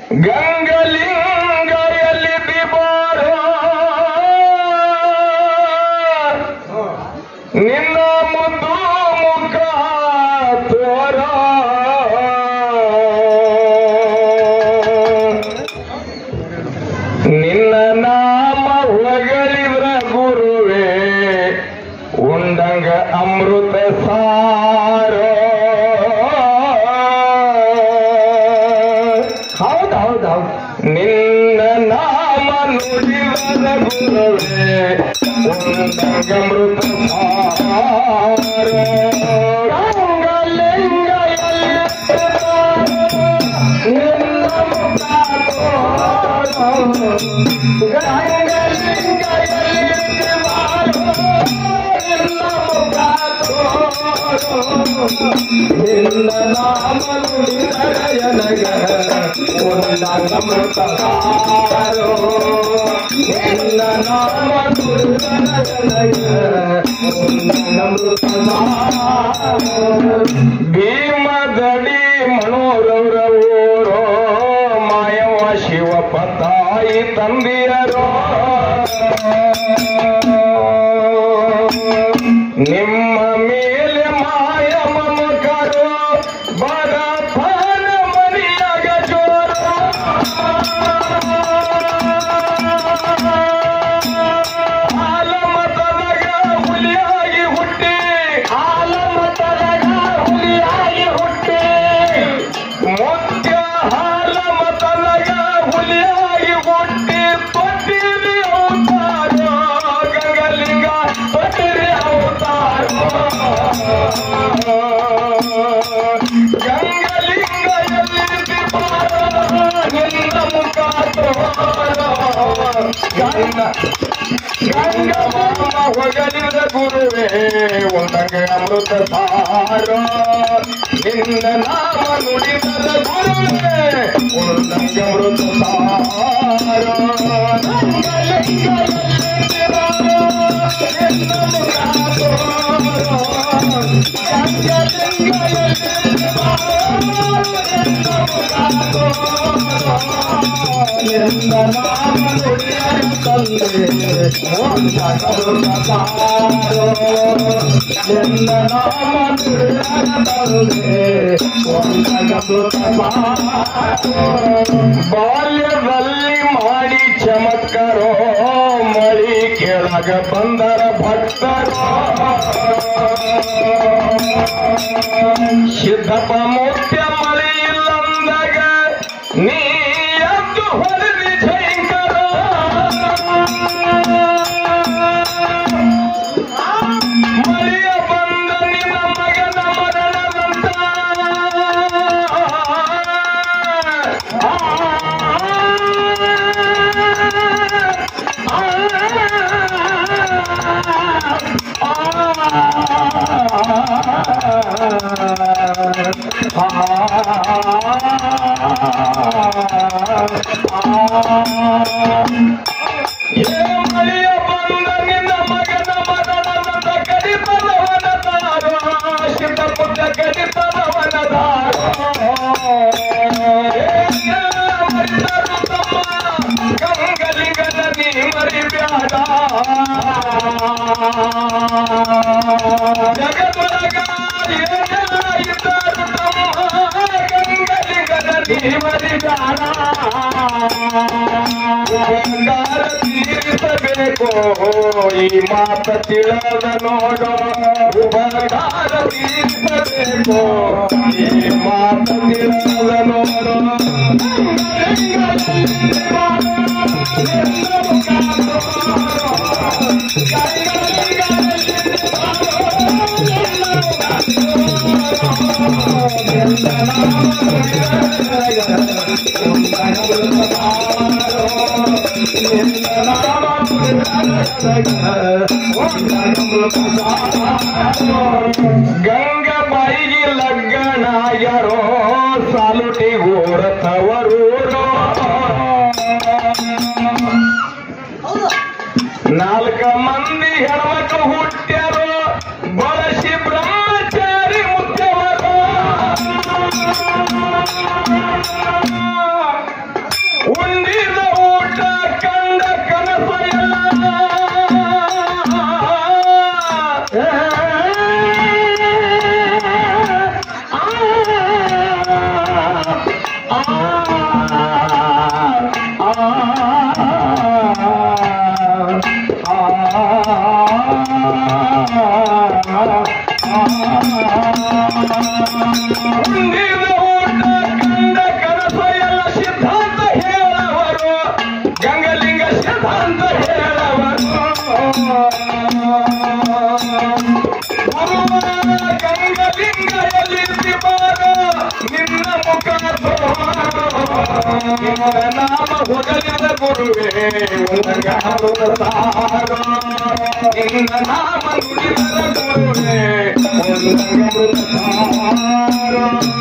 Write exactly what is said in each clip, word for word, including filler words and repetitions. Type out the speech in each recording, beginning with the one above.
ಗಂಗಲಿಂಗ ಎಲ್ಲಿದ್ದಿ ಬಾರೋ ನಿನ್ನ ಮುದ್ದು ಮುಖ ತೋರ ನಿನ್ನ ನಾಮ ಹೊಗಳಿದ್ರ ಗುರುವೇ ಉಂಡಂಗ ಅಮೃತ ಸಾರ ಹೌದೌದೌದು ನಿನ್ನ ನಾಮ ನುಡಿವರ ಗುರುವೇ ಉಂಡಂಗ ಅಮೃತ ಸಾರ ಗಂಗಲಿಂಗ ನಿನ್ನ ಮುಖ ಗಂಗಲಿಂಗ ನಿನ್ನ ನಾಮ ನುಡಿದರಯನಗ ಉಂಡಂಗಮೃತ ಸಾರೋ ನಿನ್ನ ನಾಮ ನುಡಿದರಯನಗ ಉಂಡಂಗಮೃತ ಸಾರೋ ಭೀಮದಡಿ ಮನೋರವರ ಊರೋ ಮಾಯವ ಶಿವಪ್ಪ ತಾಯಿ ತಂದಿಯರೋ ನಿಮ್ಮ ಮೇಲೆ ಮಾಯ ಮಮಕರು ಬರಪಾನ ಮರಿಯಾಗ ಜೋರ ಹಾಲ ಮತದಾಗ ಹುಲಿಯಾಗಿ ಹುಟ್ಟಿ ಹಾಲ ಮತದಾಗ ಹುಲಿಯಾಗಿ ಹುಟ್ಟಿ ಮುತ್ಯ ಹಾಲ ಮತದಾಗ ಹುಲಿಯಾಗಿ ಹುಟ್ಟಿ ತೊಟ್ಟಿರಿ ಅವತಾರ ಗಂಗಲಿಂಗ ತೊಟ್ಟಿರಿ ಅವತಾರ ಗಂಗಲಿಂಗ ಎಲ್ಲಿದ್ದಿ ಬಾರೋ ನಿನ್ನ ಮುಖ ತೋರ ಗಂಗ ಗಂಗ ಮಾಮ ಹೊಗಳಿದ ಗುರುವೇ ಉಂಡಂಗ ಅಮೃತ ಸಾರ ನಿನ್ನ ನಾಮ ನುಡಿದ ಗುರುವೇ ಉಂಡಂಗ ಅಮೃತ ಸಾರ ಗಂಗಲಿಂಗ ಎಲ್ಲಿದ್ದಿ ಬಾರೋ ನಿನ್ನ ಮುಖ ತೋರ ಗಂಗಲಿಂಗ ಎಲ್ಲಿದ್ದಿ ಬಾರೋ ನಿನ್ನ ಮುಖ ತೋರ ನಿನ್ನ ನಾಮ ನುಡಿದ ತಂದೆ ಉಂಡಂಗ ಅಮೃತ ಸಾರ ನಿನ್ನ ನಾಮ ನುಡಿದ ತಂದೆ ಉಂಡಂಗ ಅಮೃತ ಸಾರ ಬಾಲ್ಯದಲ್ಲಿ ಮಾಡಿ ಚಮತ್ಕಾರೋ ಮಳಿ ಕೆಳಗ ಬಂದರ ಭಕ್ತರೋ ಸಿದ್ದಪ್ಪ ಮುತ್ಯ ಮಳಿ ಇಲ್ಲಂದಾಗ ನೀ ಎದ್ದು ಹೊರದಿ ಜೈಂಕರ ಮಳಿಯ ಬಂದ ನಿನ್ನ ಮಗನ ಮರಣದಂತ ಮಳಿಯ ಬಂದ ನಿನ್ನ ಮಗನ ಮರಣದಂತ ಕಡಿತದವನ ತಾರೋ ಶಿವ ಪುತ್ರ ಕಡಿತದವನ ತಾರೋ ಮರಿದರು ತಮ್ಮ ಗಂಗಲಿಂಗ ನದಿ ಮರಿಬ್ಯಾಡ ಜಗದೊಳಗ ಏನಾಯಿತರು ತಮ್ಮ ಗಂಗಲಿಂಗ ನದಿ ಮರಿಬ್ಯಾಡ ಉಪಕಾರ ತೀರಿಸಬೇಕು ಈ ಮಾತ ತಿಳಿದ ನೋಡೋ ಉಪಕಾರ ತೀರಿಸಬೇಕು ಈ ಮಾತ ತಿಳಿದ ನೋಡೋ ಗಂಗಬಾಯಿಗೆ ಲಗ್ಗನಾಯರೋ ಸಾಲುಟಿ ಊರತವರೂರೋ ನಾಲ್ಕ ಮಂದಿ ಹೆಣ್ಮಕ್ಳು ಹುಟ್ಟ್ಯಾರೋ ಬಳಸಿ ಬ್ರಹ್ಮಚಾರಿ ಮುತ್ತವರು ಆ ಆ ಹುಂಡಿದ ಊಟ ಕಂಡ ಕನಸ ಎಲ್ಲ ಸಿದ್ಧಾಂತ ಹೇಳವರು ಗಂಗಲಿಂಗ ಸಿದ್ಧಾಂತ ಹೇಳವರು ಗುರುವ ಗಂಗಲಿಂಗ ಎಲ್ಲಿರ್ತಿ ಬಾರ ನಿನ್ನ ಮುಖ ನಿನ್ನ ನಾಮ ಹೊಗಲಿದ ಗುರುವೇ ಒಂದಂಗಾರುದ ಸಾರ ನಿನ್ನ ನಾಮ ನುಡಿದ ಗುರುವೇ ಒಂದಂಗಾರುದ ಸಾರ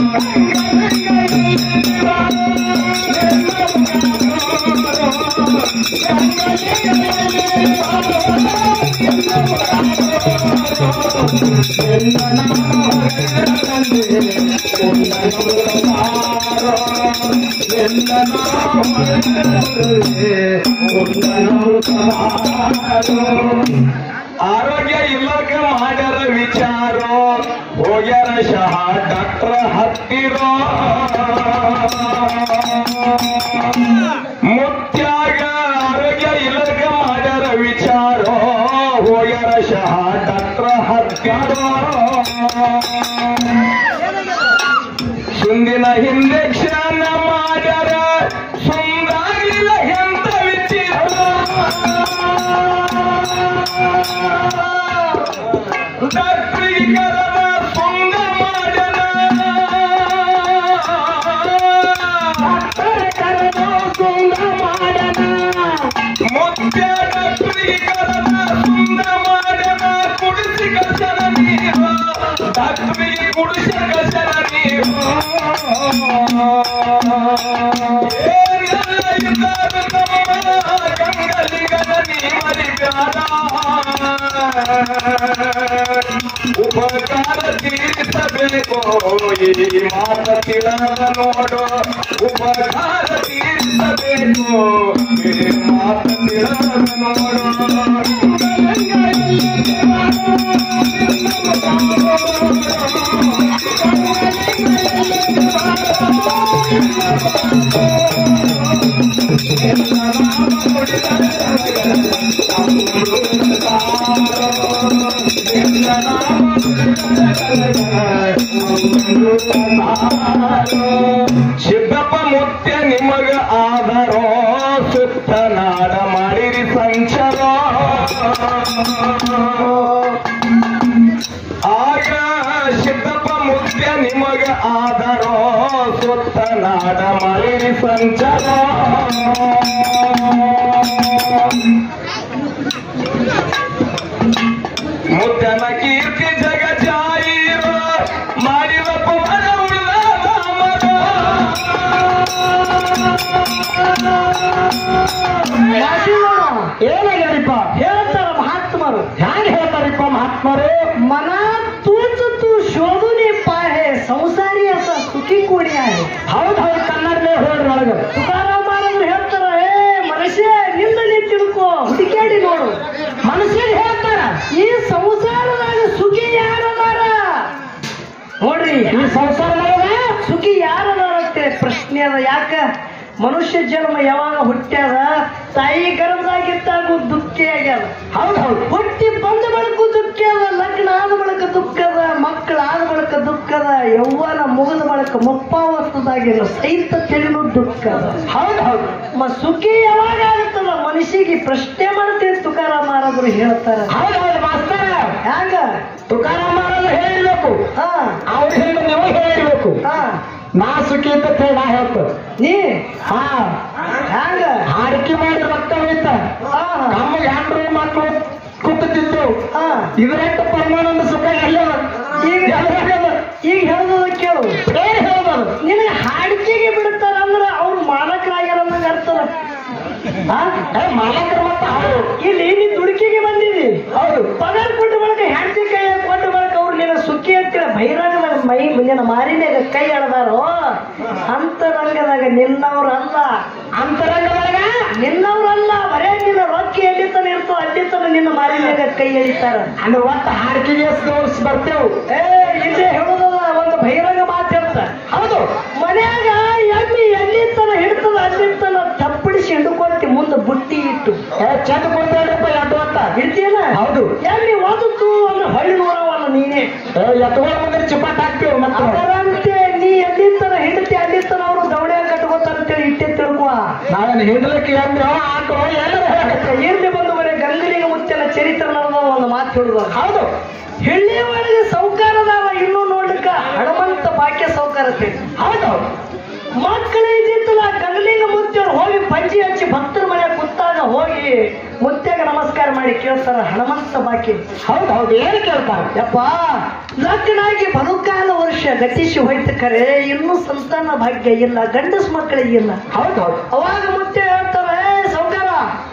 ಆರೋಗ್ಯ ಇಲ್ಲಕ ಮಾಡ್ಯಾರ ವಿಚಾರ ಹೋಗ್ಯಾರ ಶಹ ಡಾಕ್ಟರ್ ಹತ್ತಿರೋ ಮುತ್ಯಾಗ ಆರೋಗ್ಯ ಇಲ್ಲಕ ಮಾಡ್ಯಾರ ವಿಚಾರ ಹೋಗ್ಯಾರ ಶಹ ಡಾಕ್ಟರ್ ಹತ್ತಿರೋ ಸುಂದಿನ ಹಿಂದೆ ಕ್ಷಣ ಮಾಡ್ಯಾರ ಸುಂದಾಗಿಲ್ಲ ಎಂತ ವಿಚಿತ್ರ ಡಾಕ್ಟ್ರಿಗರದ ಸುಂದ ಮಾಡ್ಯಾರ ಕರದ ಸುಂದ ಮಾಡ್ಯಾರ ಮುತ್ಯ ಡಾಕ್ಟ್ರಿಗರದ ಸುಂದ ಮಾಡ್ಯಾರ ಕುಡಿಸಿ ಕಸರ ನೀರು ಡಾಕ್ಟ್ರಿಗೆ ಕುಡಿಸಿ ಕಸರ ನೀರು ಗಂಗಲಿಗನ ನೀಮರಿಗಾರ ಉಪಕಾರ ತೀರಿಸಬೇಕು ಈ ಮಾತ ತಿಳಿದ ನೋಡು ಉಪಕಾರ ತೀರಿಸಬೇಕು ಈ ಮಾತ ತಿಳಿದ ನೋಡು ಸಿದ್ದಪ್ಪ ಮುತ್ಯ ನಿಮಗ ಆದರೋ ಸುತ್ತ ನಾಡ ಮಾಡಿರಿ ಸಂಚಾರ ಆಗ ಸಿದ್ದಪ್ಪ ಮುತ್ಯ ನಿಮಗ ಆದರೋ ಸುತ್ತ ನಾಡ ಮಾಡಿರಿ ಸಂಚಾರ ಮುತ್ತನ ಕೀರ್ತಿ ಜಗ ಜಾಯಿರ ಮಾಡಿದ ಪವನ ಉಳ್ಳ ರಾಮರ ಏನಾಗ್ಯಾರಿಪ್ಪ ಹೇಳ್ತಾರ ಮಹಾತ್ಮರು ಹ್ಯಾಂಗ ಹೇಳ್ತಾರಿಪ್ಪ ಮಹಾತ್ಮರು ಮನ ತೂಚು ಶೋಧನೆ ಪಾಹೆ ಸಂಸಾರಿ ಅಸ ಸುಖಿ ಕೂಡಿ ಆಹೆ ಹೌದು ಹೌದು ಕನ್ನಡನೇ ಹೇಳ್ರಿ ಒಳಗ ತುಕಾರಾಮ್ ಮಹಾರಾಜರು ಹೇಳ್ತಾರ ಏ ಮನುಷ್ಯ ನಿಂದ ನೀ ತಿಳ್ಕೋ ಹುಡುಕಾಡಿ ನೋಡು ಮನುಷ್ಯರು ಹೇಳ್ತಾರ ಈ ಸಂಸಾರದಾಗ ಸುಖಿ ಯಾರದಾರ ನೋಡ್ರಿ ಈ ಸಂಸಾರದಾಗ ಸುಖಿ ಯಾರದಾರ ಪ್ರಶ್ನೆ ಅದ ಯಾಕ ಮನುಷ್ಯ ಜನ್ಮ ಯಾವಾಗ ಹುಟ್ಟ್ಯಾದ ತಾಯಿ ಗರ್ಭದಾಗಿದ್ದಾಗೂ ದುಃಖ ಆಗ್ಯಾದ ಹೌದು ಹೌದು ಹುಟ್ಟಿ ಬಂದ ಬಳಿಕ ದುಃಖ ಅದ ಲಗ್ನ ಆದ ಬಳಿಕ ದುಃಖದ ಮಕ್ಕಳ ಆದ ಬಳಿಕ ದುಃಖದ ಯೌವನ ಮುಗಿದ ಬಳಿಕ ಮುಪ್ಪಾವಸ್ತದಾಗಿನ ಸಹಿತ ತಿಳಿಲು ದುಃಖ ಅದ ಹೌದು ಹೌದು ಮ ಸುಖಿ ಯಾವಾಗ ಆಗುತ್ತಲ್ಲ ಮನುಷ್ಯಗೆ ಪ್ರಶ್ನೆ ಮಾಡ್ತೇನೆ ತುಕಾರಾಮ್ ಮಹಾರಾಜರು ಹೇಳ್ತಾರ ಹೌದು ಹೌದು ಮಾಸ್ತರ ಹ್ಯಾಂಗ ತುಕಾರಾಮ್ ಮಹಾರಾಜರು ಹೇಳಿರ್ಬೇಕು ಹಾ ಅವ್ರ ಹಿಂದೆ ನೀವು ಹೇಳಿರ್ಬೇಕು ಹಾ ನಾ ಸುಖಿ ಅಂತ ನಾ ಹೇಳ್ತ ನೀ ಹಾ ಹ್ಯಾಂಗ ಹಾಡಿಕೆ ಮಾಡಿ ರಕ್ತ ಹೋಯ್ತ ನಮಗೆ ಹೆಂಡ್ರು ಮಕ್ಕಳು ಕೂತಿದ್ದು ಇದರಂತ ಪರಮಾನಂದ ಸುಖ ಎಲ್ಲ ಈಗ ಈಗ ಹೇಳೋದ ಕೇಳು ಏನ್ ಹೇಳೋದು ನಿನಗೆ ಹಾಡಿಕೆಗೆ ಬಿಡ್ತಾರ ಅಂದ್ರೆ ಅವ್ರು ಮಾಲಕರಾಗ್ಯಾರ ಅನ್ನಂಗ ಅರ್ಥದ ಮಾಲಕರು ಮತ್ತ ಅವರು ಇಲ್ಲಿ ನೀ ದುಡುಕಿಗೆ ಬಂದಿದಿ ಹೌದು ಪಗಾರ ಕೊಟ್ಟು ಬಳಕ ಹೆಂಡತಿ ಕೈ ಕೊಟ್ಟು ಬಳಕ ಅವ್ರು ನಿನ್ನ ಸುಖಿ ಅಂತೇಳಿ ಬಹಿರಂಗದಾಗ ಮೈ ನಿನ್ನ ಮಾರಿನಾಗ ಕೈ ಎಳದಾರೋ ಅಂತರಂಗದಾಗ ನಿನ್ನವ್ರಲ್ಲ ಅಂತರಂಗದಾಗ ನಿನ್ನವ್ರಲ್ಲ ಬರೇ ನಿನ್ನ ರೊಕ್ಕ ಎಲ್ಲಿತನ ಇರ್ತೋ ಅಲ್ಲಿತನ ನಿನ್ನ ಮಾರಿನಾಗ ಕೈ ಎಳಿತಾರ ಅಂದ್ರೆ ಒಟ್ಟು ಹಾಡಿಕೆಗೆ ಬರ್ತೇವು ಏ ಇಲ್ಲೇ ಹೇಳೋದಲ್ಲ ಒಂದು ಬಹಿರಂಗ ಮಾತಿರ್ತ ಹೌದು ಮನ್ಯಾಗ ಎಮ್ಮಿ ಅಲ್ಲಿಂತನ ತಪ್ಪಡಿಸಿ ಹಿಡ್ಕೊಳ್ತಿ ಮುಂದೆ ಬುಟ್ಟಿ ಇಟ್ಟು ಚಂದ ಕೊಡ್ತಾಡಪ್ಪ ಎರಡು ಅಂತ ಇಡ್ತೀಯಲ್ಲ ಹೌದು ಎಲ್ಲಿ ಓದುತ್ತು ಅಂದ್ರೆ ಹೊಳ್ಳಿ ನೋಡವಲ್ಲ ನೀನೇ ಎತ್ತುಗಳ ಮುಂದೆ ಚಿಪಾಟ್ ಹಾಕ್ತೀವಿ ಮತ್ತೆ ನೀ ಎಲ್ಲಿಂತನ ಹಿಡ್ತಿ ಅಲ್ಲಿಂತನ ಅವರು ದೌಡೆ ಕಟ್ಕೋತಾರಂತೇಳಿ ಇಟ್ಟೆ ತಿಳ್ಕುವ ನಾವೇನು ಹಿಡ್ಲಿಕ್ಕೆ ಎಂದ್ರು ಹಾಕೋ ಇರ್ಲಿ ಬಂದು ಮನೆ ಗಂಗಲಿಗೆ ಮುಚ್ಚನ ಚರಿತ್ರೆ ನಡೆದ ಒಂದು ಮಾತು ಹೇಳುವ ಹೌದು ಹೆಳ್ಳಿ ಒಳಗೆ ಸೌಕಾರದಾವ ಇನ್ನೂ ನೋಡ್ಲಿಕ್ಕ ಹಣಮಂತ ಭಾಗ್ಯ ಸೌಕಾರತೆ ಹೌದು ಮಕ್ಕಳು ಇದ್ದಿತ್ತಲ್ಲ ಗಂಗಲಿಂಗ ಮುತ್ತೇವ್ರು ಹೋಗಿ ಪಂಚಿ ಹಚ್ಚಿ ಭಕ್ತರ ಮನೆ ಕೂತಾಗ ಹೋಗಿ ಮುತ್ಯಾಗ ನಮಸ್ಕಾರ ಮಾಡಿ ಕೇಳ್ತಾರ ಹಣಮಂತ ಬಾಕಿ ಹೌದು ಹೌದು ಏನು ಕೇಳ್ತಾರ ಯಪ್ಪ ಲಗ್ನಾಗಿ ಬದುಕಾಲ ವರ್ಷ ಗತಿಸಿ ಹೋಯ್ತು ಖರೆ ಇನ್ನೂ ಸಂತಾನ ಭಾಗ್ಯ ಇಲ್ಲ ಗಂಡಸ್ ಮಕ್ಕಳಿಗೆ ಇಲ್ಲ ಹೌದು ಹೌದು ಅವಾಗ ಮುತ್ತೆ ಹೇಳ್ತಾರೆ ಸೌಕಾರ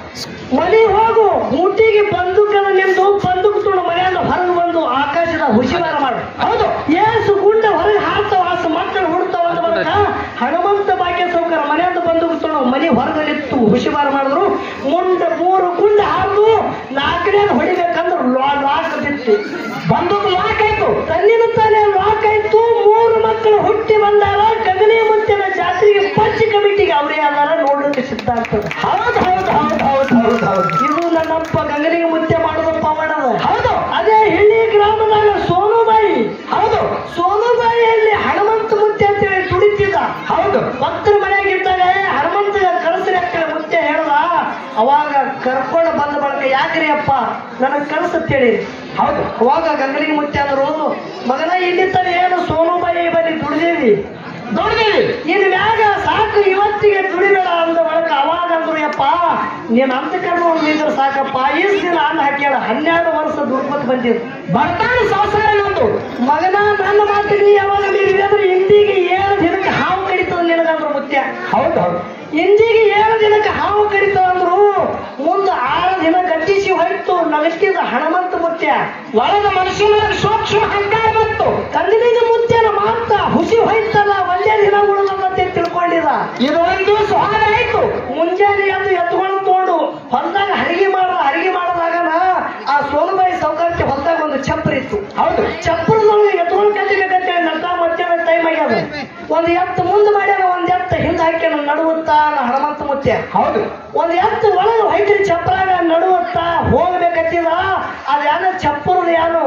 ಮನೆ ಹೋಗು ಊಟಿಗೆ ಬಂದೂಕನ ನಿಮ್ದು ಬಂದೂಕ್ ತುಳು ಮನೆಯಿಂದ ಹೊರಗೆ ಬಂದು ಆಕಾಶದ ಹುಷಿವಾರ ಮಾಡು ಹೌದು ಏಸು ಗುಂಡ ಹೊರಗೆ ಹಾಕ್ತಾವ ಆಸು ಮಕ್ಕಳು ಹುಡ್ತಾವ ಅಂತ ಬಂದ ಹನುಮಂತ ಭಾಗ್ಯ ಸೌಕರ ಮನೆಯಿಂದ ಬಂದೂಕ್ ತುಳು ಮನೆ ಹೊರಗಲಿತ್ತು ಹುಷಿವಾರ ಮಾಡಿದ್ರು ಮುಂಡ ಮೂರು ಗುಂಡ ಹಾಕು ನಾಲ್ಕನೇ ಹೊಡಿಬೇಕಂದ್ರೆ ಲಾಕ್ ಬಿತ್ತು ಬಂದೂಕ್ ಲಾಕ್ ಆಯ್ತು ತನ್ನಿನ ತಾನೇ ಲಾಕ್ ಆಯ್ತು ಮೂರು ಮಕ್ಕಳು ಹುಟ್ಟಿ ಬಂದಾರ ಗಗನೇ ಮುತ್ತಿನ ಜಾತ್ರೆಗೆ ಪಂಚ ಕಮಿಟಿಗೆ ಅವರೇ ಆದಾರ ನೋಡೋಕೆ ಸಿದ್ಧ ಆಗ್ತದೆ ಹೌದು ಹೌದು ಹೌದು ಹೌದು ಹೌದು ಹೌದು ಇದು ನನ್ನಪ್ಪ ಗಂಗನಿಗೆ ಮುತ್ತೆ ಮಾಡೋದಪ್ಪ ಮಾಡೋದು ಹೌದು ಅದೇ ಹಿಳ್ಳಿ ಗ್ರಾಮದಾಗ ಸೋನುಬಾಯಿ ಹೌದು ಸೋನುಬಾಯಿಯಲ್ಲಿ ಹನುಮಂತ ಮುತ್ತೆ ಅಂತೇಳಿ ದುಡಿತಿದ್ದ ಹೌದು ಭಕ್ತರ ಮನೆಯಾಗಿದ್ದಾಗ ಹನುಮಂತ ಕಳಿಸ್ರಿ ಅಂತೇಳಿ ಮುತ್ತೆ ಹೇಳ್ದ ಅವಾಗ ಕರ್ಕೊಂಡು ಬಂದ ಬಳಕ ಯಾಕ್ರಿ ಅಪ್ಪ ನನಗೆ ಕಳಿಸತ್ತೇಳಿ ಹೌದು ಅವಾಗ ಗಂಗನಿಗೆ ಮುತ್ತೆ ಅಂದ್ರು ಮಗನ ಇಲ್ಲಿತ್ತಾನೆ ಏನು ಸೋನುಬಾಯಿ ಬನ್ನಿ ದುಡಿದೇವಿ ದುಡಿದೇವಿ ಇನ್ ಮ್ಯಾಗ ಸಾಕು ಇವತ್ತಿಗೆ ದುಡಿಬೇಡ ಅಂದ ಬಳಕ ಅವಾಗ ಅಂದ್ರು ಯಪ್ಪ ನೀನ್ ಅಂತಕರ್ಮ ಒಂದಿದ್ರೆ ಸಾಕಪ್ಪ ಈಸ್ ದಿನ ಅನ್ನ ಹಾಕ್ಯಾಳ ಹನ್ನೆರಡು ವರ್ಷ ದುಡ್ಕೊತ್ ಬಂದಿದ್ದು ಬರ್ತಾನೆ ಸಂಸಾರ ನಂದು ಮಗನ ನನ್ನ ಮಾತಿಗೆ ಯಾವಾಗ ನೀವಿದ್ರೆ ಇಂದಿಗೆ ಏಳು ದಿನಕ್ಕೆ ಹಾವು ಕಡಿತದ ನಿನಗಂದ್ರು ಮುತ್ಯ ಹೌದು ಹೌದು ಇಂದಿಗೆ ಏಳು ದಿನಕ್ಕೆ ಹಾವು ಕಡಿತದ ಅಂದ್ರು ಮುಂದೆ ಆರು ದಿನ ಗಟ್ಟಿಸಿ ಹೋಯ್ತು ನಗಟ್ಟಿದ ಹಣಮಂತ ಮುತ್ಯ ಒಳಗ ಮನುಷ್ಯನ ಸೂಕ್ಷ್ಮ ಹಂಕಾರ ಬಂತು ಕಣ್ಣಿನ ಮುತ್ಯನ ಮಾತ ಹುಸಿ ಹೋಯ್ತಲ್ಲ ಒಂದೇ ದಿನ ಉಳಿದಂತೆ ತಿಳ್ಕೊಂಡಿದ ಇದು ಒಂದು ದಿವಸ ಹಾಗೆ ಆಯ್ತು ಮುಂಜಾನೆ ಅದು ಎತ್ಕೊಂಡು ತೋಡು ಹೊಲದಾಗ ಹರಿಗೆ ಮಾಡದ ಹರಿಗೆ ಮಾಡದಾಗನ ಆ ಸೋನುಬಾಯಿ ಸೌಕರ್ಯಕ್ಕೆ ಹೊಲದಾಗ ಒಂದು ಚಪ್ಪರ್ ಇತ್ತು ಹೌದು ಚಪ್ಪರದೊಳಗೆ ಎತ್ಕೊಂಡು ಕಟ್ಟಿಬೇಕಂತೇಳಿ ನಟ ಮಧ್ಯಾಹ್ನ ಟೈಮ್ ಆಗ್ಯಾದ ಒಂದು ಎತ್ತು ಮುಂದೆ ಮಾಡ್ಯಾನ ಒಂದ್ ಎತ್ತು ಹಿಂದೆ ಹಾಕ್ಯಾನ ನಡುವತ್ತಾ ಹನುಮಂತ ಮುತ್ಯ ಹೌದು ಒಂದ್ ಎತ್ತು ಒಳಗೆ ಹೊಯ್ತ್ರಿ ಚಪ್ಪರಾಗ ನಡುವತ್ತಾ ಹೋಗ್ಬೇಕಂತಿದ ಅದ್ ಯಾನ ಚಪ್ಪರದ ಯಾನು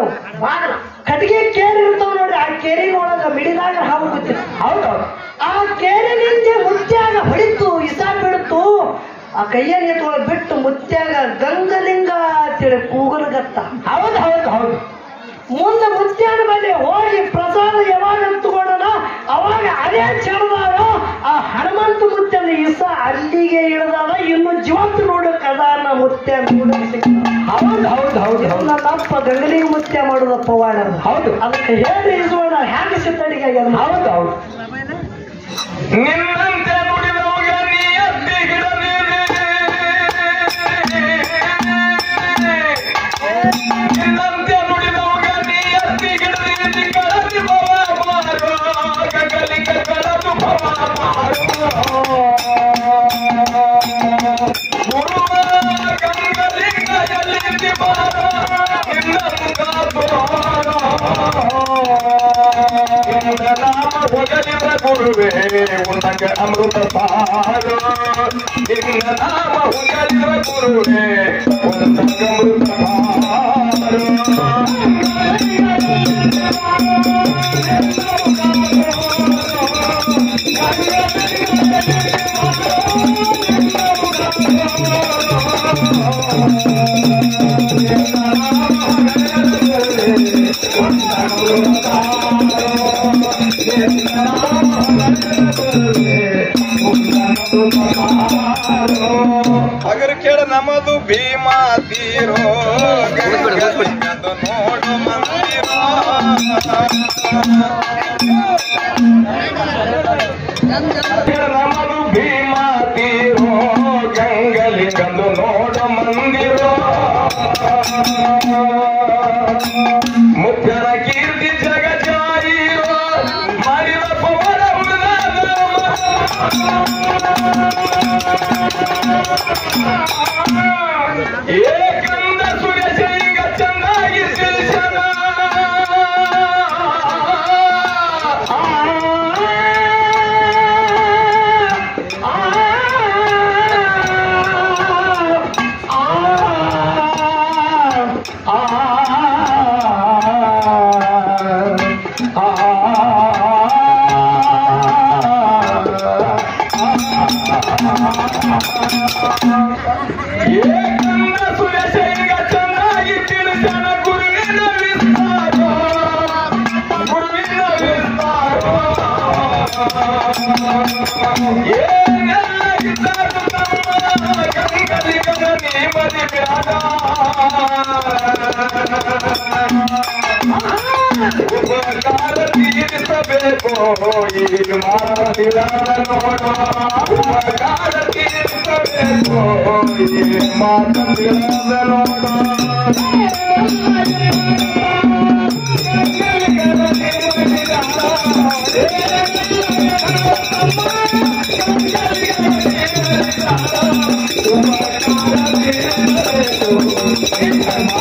ಕಟ್ಟಿಗೆ ಕೇರಿ ಇರ್ತಾವ ನೋಡ್ರಿ ಆ ಕೇರಿನೊಳಗ ಮಿಡಿದಾಗ ಹಾವು ಗೊತ್ತಿತ್ತು ಹೌದು ಆ ಕೇರಿನಿಂದ ಮುತ್ಯಾಗ ಹೊಡಿತು ಇಸಾ ಬಿಡ್ತು ಆ ಕೈಯಲ್ಲಿ ಎತ್ತೊಳಗೆ ಬಿಟ್ಟು ಮುತ್ಯಾಗ ಗಂಗಲಿಂಗ ಅಂತೇಳಿ ಕೂಗಲ್ಗತ್ತ ಹೌದು ಹೌದು ಹೌದು ಮುಂದೆ ಮುತ್ಯಾನ ಮೇಲೆ ಹೋಗಿ ಪ್ರಸಾದ ಯಾವಾಗ ತಗೊಂಡನ ಅವಾಗ ಅದೇ ಚಡದಾಗ ಆ ಹನುಮಂತ ಮುತ್ಯನ ಇಸ ಅಲ್ಲಿಗೆ ಇಳಿದಾಗ ಇನ್ನು ಜೀವಂತ ನೋಡಕ್ ಅದಾನ ಮುತ್ಯ ನೋಡಕ್ ಹೌದು ಹೌದು ಹೌದು ಹೌದು ನನ್ನಪ್ಪ ಗಂಗಲಿಗೆ ಮುತ್ಯ ಮಾಡೋದಪ್ಪ ವಾಡ ಹೌದು ಅದಕ್ಕೆ ಹೇಳಿ ಇಸುವಣ ಹ್ಯಾಂಗ ಸಿದ್ಧಡಿಗೆ ಹೌದು ಹೌದು ನಿನ್ನಂತೆ ನುಡಿದವಾಗ ನೀ ಅತ್ತಿ ಗಿಡದಿ ನಿನ್ನಂತೆ ನುಡಿದವಾಗ ನೀ ಅತ್ತಿ ಗಿಡದಿ ಕಳದಿ ಭವ ಮಾರು ಗಂಗಲಿಂಗ ಕಳದು ಭವ ಮಾರು ಗುರುವ ಗಂಗಲಿಂಗ ಎಲ್ಲಿ ಮಾರ ನಿನ್ನಂತ ನಾಮ ಹೊಗಲಿದ ಗುರುವೇ ಉನ್ನಗ ಅಮೃತ ಸಾರು ನಿನ್ನ ನಾಮ ಹೊಗಲಿದ ಗುರುವೇ ಉನ್ನಗ ಅಮೃತ ಅಗರ ಕೇಳ ನಮ್ಮದು ಭೀಮಾ ತೀರೋ ಗಂಗಲಿಂಗದು ನೋಡು ಮಂದಿರ ನಮ್ಮದು ಭೀಮಾ ತೀರೋ ಗಂಗಲಿಂಗದು ನೋಡು ಮಂದಿರ ಮುತ್ಯನ ಕೀರ್ತಿ ಜಗಜಾಯಿರೋ ಮಾಡಿದ ಪವನ ಏಕಂದ ಸುರೇಶ ಈಗ ಚೆನ್ನಾಗಿ ತಿಳಿಸನ ಆ ಉಪಕಾರ ತೀರಿಸಬೇಕು ಈ ಮಾತಿನ ನೋಡ ಉಪಕಾರ ತೀರಿಸಬೇಕು ಈ ಮಾತಿನ ನೋಡ ಉಪಕಾರ ತೀರಿಸಬೇಕು